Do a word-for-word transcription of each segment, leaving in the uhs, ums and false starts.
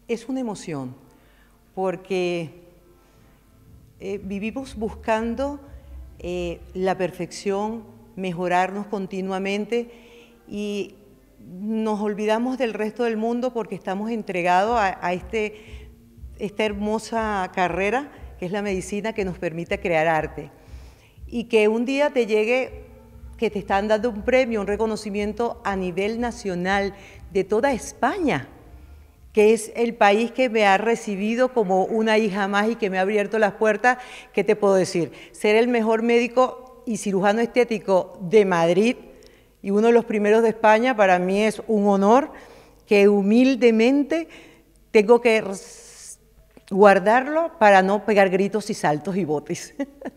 Es una emoción, porque eh, vivimos buscando eh, la perfección, mejorarnos continuamente y nos olvidamos del resto del mundo porque estamos entregados a, a este, esta hermosa carrera que es la medicina, que nos permite crear arte. Y que un día te llegue que te están dando un premio, un reconocimiento a nivel nacional de toda España, que es el país que me ha recibido como una hija más y que me ha abierto las puertas. ¿Qué te puedo decir? Ser el mejor médico y cirujano estético de Madrid y uno de los primeros de España, para mí es un honor que humildemente tengo que guardarlo para no pegar gritos y saltos y botes.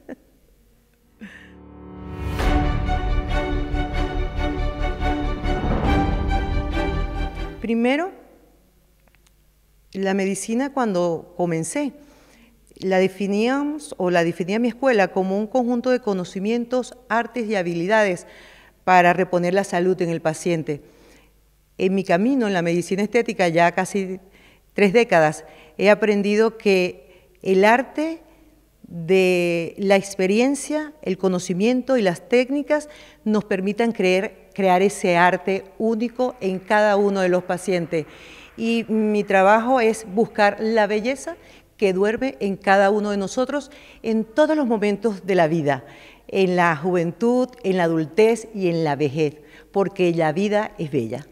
Primero, la medicina, cuando comencé, la definíamos o la definía mi escuela como un conjunto de conocimientos, artes y habilidades para reponer la salud en el paciente. En mi camino en la medicina estética, ya casi tres décadas, he aprendido que el arte de la experiencia, el conocimiento y las técnicas nos permitan creer, crear ese arte único en cada uno de los pacientes. Y mi trabajo es buscar la belleza que duerme en cada uno de nosotros en todos los momentos de la vida, en la juventud, en la adultez y en la vejez, porque la vida es bella.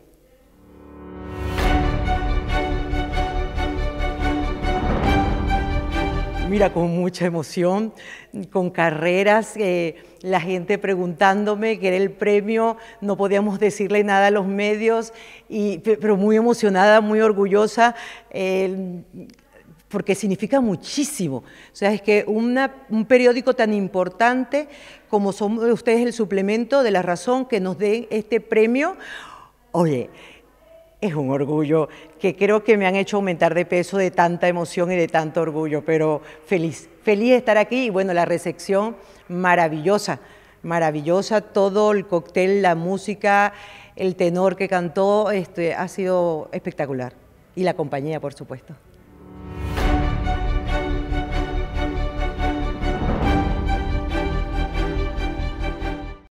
Mira, con mucha emoción, con carreras, eh, la gente preguntándome qué era el premio, no podíamos decirle nada a los medios, y, pero muy emocionada, muy orgullosa, eh, porque significa muchísimo. O sea, es que una, un periódico tan importante como son ustedes, el suplemento de La Razón, que nos den este premio, oye, es un orgullo que creo que me han hecho aumentar de peso de tanta emoción y de tanto orgullo, pero feliz, feliz de estar aquí. Y bueno, la recepción maravillosa, maravillosa, todo el cóctel, la música, el tenor que cantó, este, ha sido espectacular. Y la compañía, por supuesto.